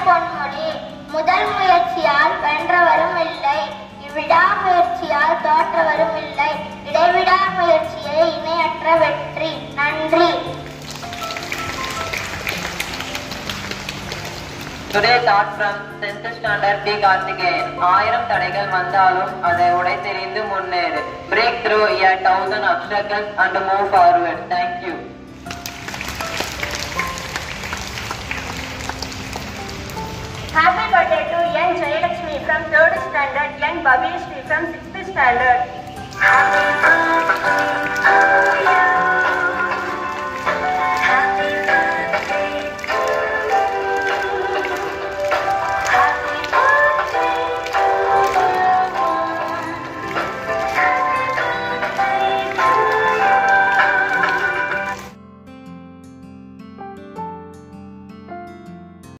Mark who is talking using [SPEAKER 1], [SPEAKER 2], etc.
[SPEAKER 1] பொன்மொழி. முதல் முயற்சியால் வென்றவரும் இல்லை, விடாமுயற்சியால் தோற்றவரும் இல்லை. இடைவிடா முயற்சியே இணையற்ற வெற்றி. நன்றி.
[SPEAKER 2] Today thought from 10th standard B. Karthikeyan. 1000 தடைகள் வந்தாலும் அதை உடைத்தெறிந்து முன்னேறு. Break through 1000 obstacles and move forward. Thank you.
[SPEAKER 3] Happy birthday to N. Jayalakshmi from 3rd standard, N. Bhavishri from 6th standard. Happy